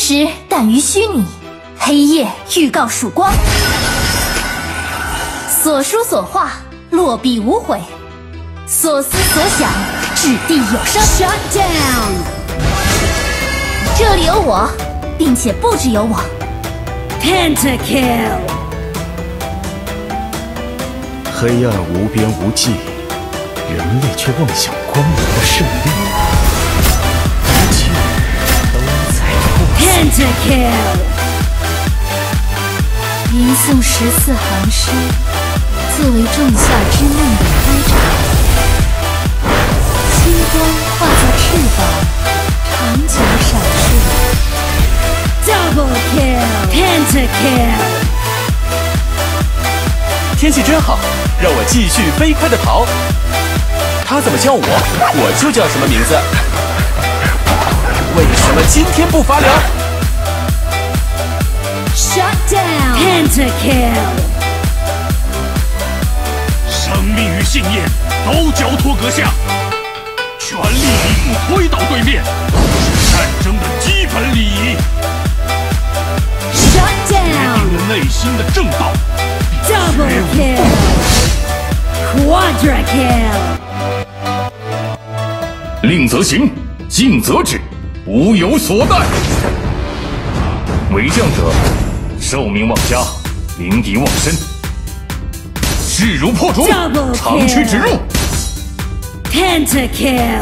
实淡于虚拟，黑夜预告曙光。所书所画，落笔无悔；所思所想，掷地有声。 Shut down！ 这里有我，并且不只有我。 Pentakill！ 黑暗无边无际，人类却妄想光明的胜利。一切都在破碎。 Pentakill！ 吟诵14行诗，作为仲夏之梦的开场。星光化作翅膀，长久闪烁。 Double kill! Pentakill! 天气真好，让我继续飞快地逃。他怎么叫我，我就叫什么名字。为什么今天不发凉 Shut down! Pentakill! 生命与信念都交托阁下，全力以赴推倒对面，是战争的基本礼仪。 Shut 决 down! 定了内心的正道。 Double kill! Quadra kill! 令则行，进则止，无有所怠。为将者，寿命旺加，灵敌旺身。势如破竹， Double 长驱直入。 Pentakill!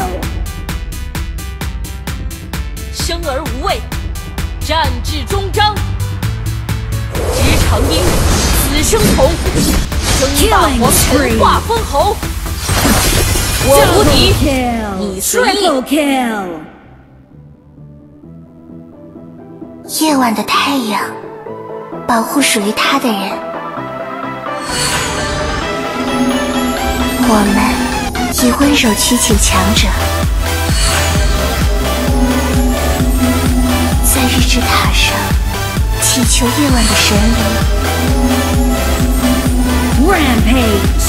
生而无畏，战至终章。执长鹰，死生仇，争霸皇城，化封侯。我无 Double 敌， kill! 你随意。 Triple kill! 夜晚的太阳，保护属于他的人。我们以温柔驱遣强者，在日之塔上祈求夜晚的神灵。 Rampage!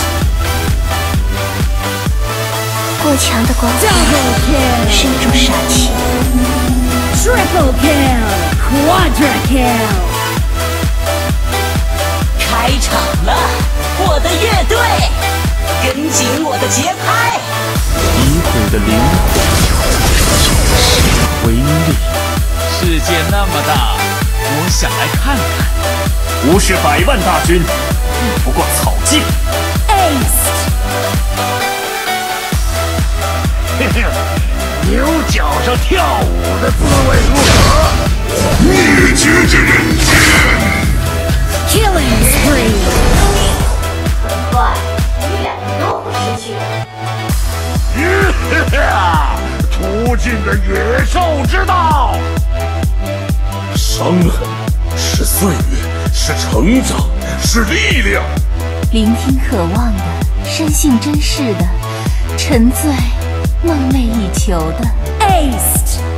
过强的光线 Double kill! 是一种杀气。 Triple kill! Quadra kill! 开场了，我的乐队，跟紧我的节拍。 移魂的灵魂，威力。 世界那么大，我想来看看。 无视100万大军，比不过草芥。 Ace! 嘿嘿，牛角上跳舞的滋味如何？灭绝这人间！ Killing spree! 很快，你两个都会失去。 途径的野兽之道。伤痕是岁月，是成长，是力量。 聆听渴望的，深信真实的，沉醉梦寐以求的。 Ace!